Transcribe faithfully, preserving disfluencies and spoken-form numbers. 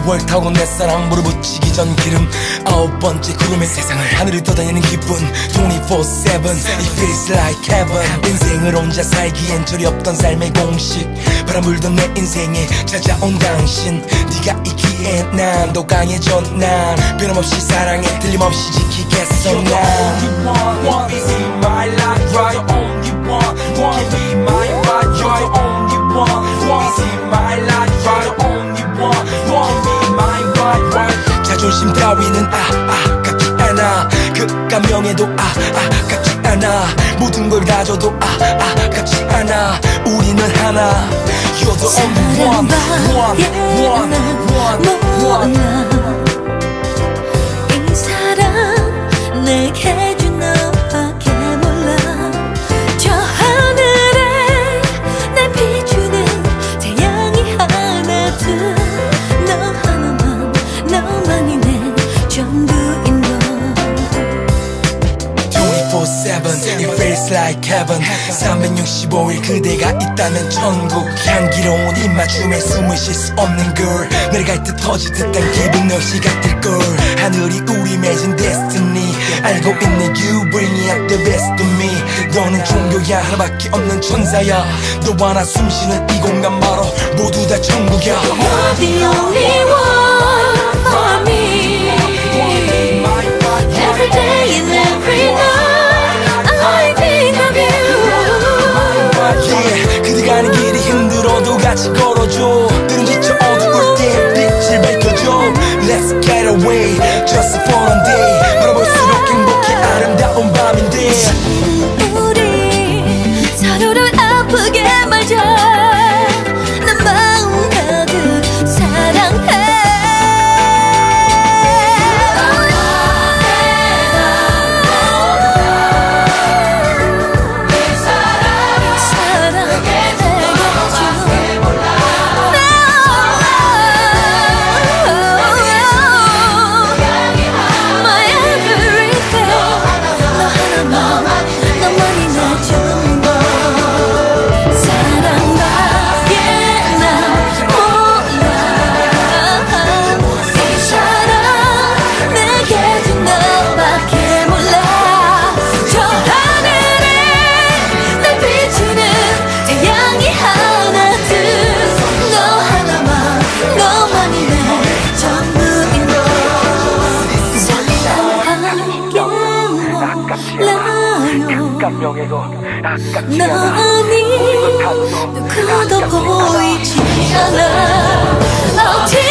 월 타고 내 사랑 무릎 붙이기 전 기름 아홉 번째 구름의 세상을 하늘을 떠다니는 기분 이십사 세븐 It feels like heaven 인생을 혼자 살기엔 절이 없던 삶의 공식 바람 불던 내 인생에 찾아온 당신 네가 있기에 난 더 강해져 난 변함없이 사랑해 틀림없이 지키겠어 난 You're the only one, one is in my life You're the only one, one give me my right You're the only one, one is in my life You're the only one, one give me my right, right 자존심 따위는 아, 아, 깝지 않아 그깟 명예도 아, 아, 깝지 않아 모든 걸 가져도 아, 아, 깝지 않아 우리는 하나 You're the only one, one, one, one, one 이 사랑 내게 준 너밖에 몰라 저 하늘에 날 비추는 태양이 하나 둘 너 하나만 너만이 내 전부인 너 이십사 세븐 It feels like heaven 삼백육십오 일 그대가 있다면 천국 향기로운 입맞춤에 숨을 쉴 수 없는 girl 내려갈 듯 터질 듯한 기분 역시 같을 걸 하늘이 우리 맺은 destiny 알고 있는 you bring out the best of me 너는 종교야 하나밖에 없는 천사야 너와 나 숨쉬는 이 공간 바로 모두 다 천국이야 You're the only one for me Every day and every night I think of you yeah, 그대 가는 길이 힘들어도 같이 걸어줘 때론 지쳐 어두울 때 빛을 밝혀줘 Let's get away just for one day 바라볼수록 행복해 아름다운 밤인데 우리 서로를 아프게 말자 난 마음 가득 사랑해 너니 누구도 보이지 않아